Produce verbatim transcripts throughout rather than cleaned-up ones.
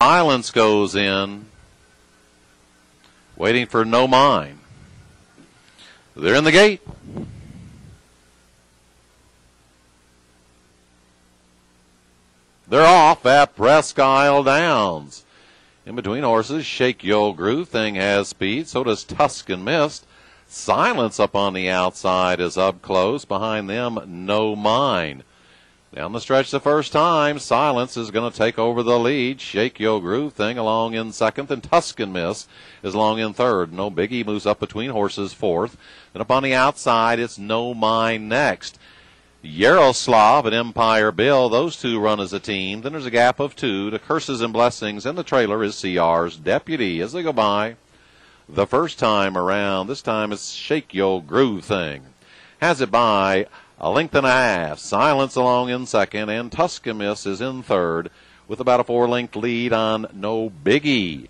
Silence goes in, waiting for No Mine. They're in the gate. They're off at Presque Isle Downs. In between horses, Shake Yo Groove Thing has speed. So does Tuscan Mist. Silence up on the outside is up close. Behind them, No Mine. Down the stretch the first time, Silence is going to take over the lead. Shake Yo Groove Thing along in second, and Tuscan Miss is along in third. No Biggie moves up between horses fourth. Then up on the outside, it's No Mine next. Yaroslav and Empire Bill, those two run as a team. Then there's a gap of two to Curses and Blessings, and the trailer is C R's Deputy as they go by. The first time around, this time it's Shake Yo Groove Thing. Has it by a length and a half. Silence along in second, and Tuscan Miss is in third with about a four-length lead on No Biggie.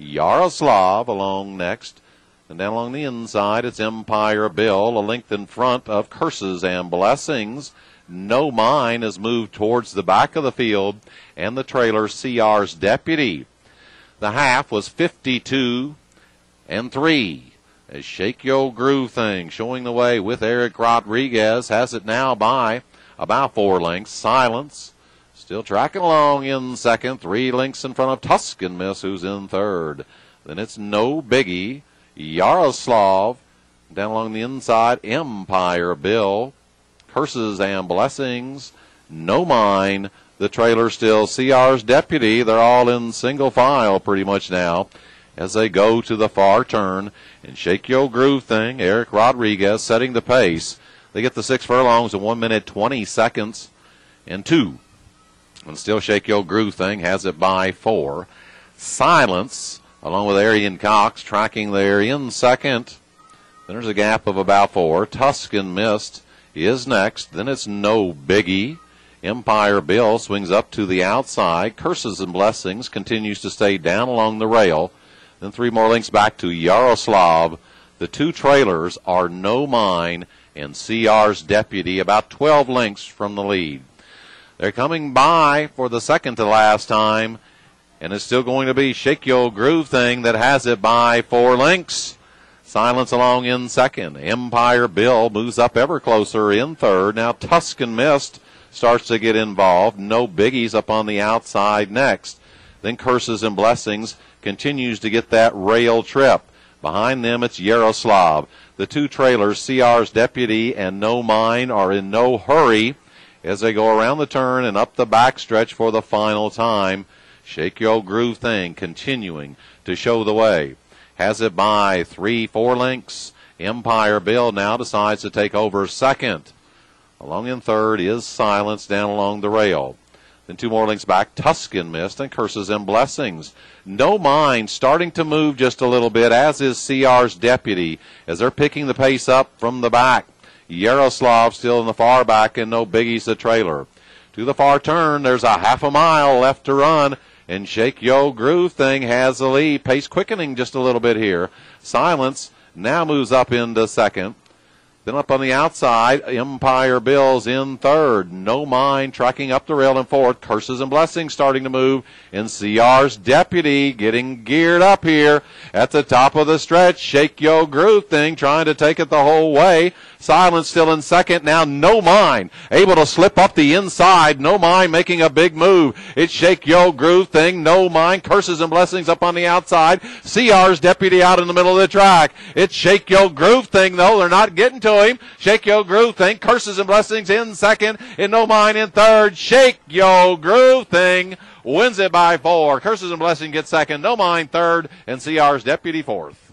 Yaroslav along next, and down along the inside it's Empire Bill, a length in front of Curses and Blessings. No Mine has moved towards the back of the field, and the trailer C R's Deputy. The half was fifty-two and three. As Shake Yo Groove Thing showing the way with Eric Rodriguez has it now by about four lengths. Silence still tracking along in second, three lengths in front of Tuscan Miss, who's in third. Then it's No Biggie, Yaroslav, down along the inside, Empire Bill, Curses and Blessings, No Mine. The trailer still C R's Deputy. They're all in single file pretty much now as they go to the far turn. And Shake Yo Groove Thing, Eric Rodriguez setting the pace. They get the six furlongs in one minute, twenty seconds and two. And still Shake Yo Groove Thing has it by four. Silence, along with Arian Cox, tracking there in second. Then there's a gap of about four. Tuscan Mist is next. Then it's No Biggie. Empire Bill swings up to the outside. Curses and Blessings continues to stay down along the rail. Then three more lengths back to Yaroslav. The two trailers are No Mine and C R's Deputy, about twelve lengths from the lead. They're coming by for the second to last time, and it's still going to be Shake Yo Groove Thing that has it by four lengths. Silence along in second. Empire Bill moves up ever closer in third. Now Tuscan Mist starts to get involved. No Biggie's up on the outside next. Then Curses and Blessings continues to get that rail trip. Behind them, it's Yaroslav. The two trailers, C R's Deputy and No Mine, are in no hurry as they go around the turn and up the backstretch for the final time. Shake Yo Groove Thing continuing to show the way. Has it by three, four lengths. Empire Bill now decides to take over second. Along in third is Silence down along the rail. Then two more lengths back, Tuscan Mist and Curses and Blessings. No Mine starting to move just a little bit, as is C R's Deputy, as they're picking the pace up from the back. Yaroslav still in the far back, and No Biggie's the trailer. To the far turn, there's a half a mile left to run, and Shake Yo Groove Thing has the lead. Pace quickening just a little bit here. Silence now moves up into second. Then up on the outside, Empire Bill's in third. No Mine tracking up the rail in fourth. Curses and Blessings starting to move. And C R's Deputy getting geared up here at the top of the stretch. Shake Yo Groove Thing trying to take it the whole way. Silence still in second. Now No Mine able to slip up the inside. No Mine making a big move. It's Shake Yo Groove Thing. No Mine. Curses and Blessings up on the outside. C R's Deputy out in the middle of the track. It's Shake Yo Groove Thing, though. They're not getting to him. Shake Yo Groove Thing. Curses and Blessings in second. And No Mine in third. Shake Yo Groove Thing wins it by four. Curses and Blessings get second. No Mine third. And C R's Deputy fourth.